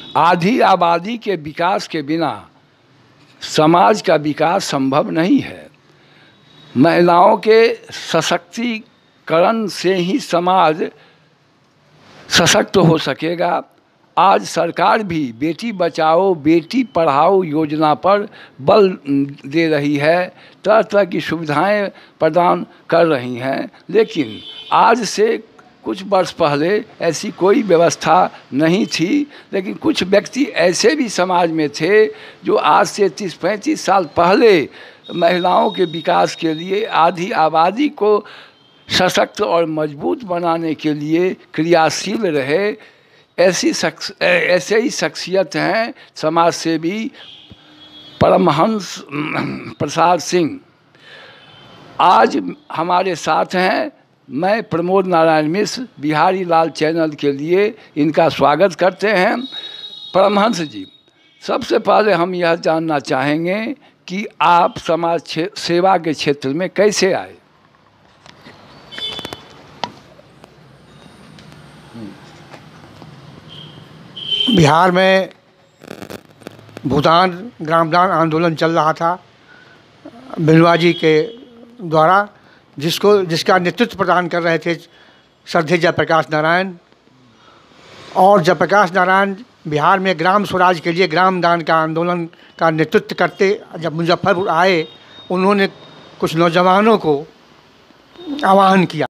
आधी आबादी के विकास के बिना समाज का विकास संभव नहीं है। महिलाओं के सशक्तिकरण से ही समाज सशक्त हो सकेगा। आज सरकार भी बेटी बचाओ बेटी पढ़ाओ योजना पर बल दे रही है, तरह तरह की सुविधाएं प्रदान कर रही हैं, लेकिन आज से कुछ वर्ष पहले ऐसी कोई व्यवस्था नहीं थी। लेकिन कुछ व्यक्ति ऐसे भी समाज में थे जो आज से 30-35 साल पहले महिलाओं के विकास के लिए, आधी आबादी को सशक्त और मजबूत बनाने के लिए क्रियाशील रहे। ऐसे ही शख्सियत हैं समाज सेवी परमहंस प्रसाद सिंह, आज हमारे साथ हैं। मैं प्रमोद नारायण मिश्र बिहारी लाल चैनल के लिए इनका स्वागत करते हैं। परमहंस जी, सबसे पहले हम यह जानना चाहेंगे कि आप समाज सेवा के क्षेत्र में कैसे आए? बिहार में भूदान ग्रामदान आंदोलन चल रहा था बिलवा जी के द्वारा, जिसका नेतृत्व प्रदान कर रहे थे श्रद्धेय जयप्रकाश नारायण। और जयप्रकाश नारायण बिहार में ग्राम स्वराज के लिए ग्रामदान का आंदोलन का नेतृत्व करते जब मुजफ्फरपुर आए, उन्होंने कुछ नौजवानों को आह्वान किया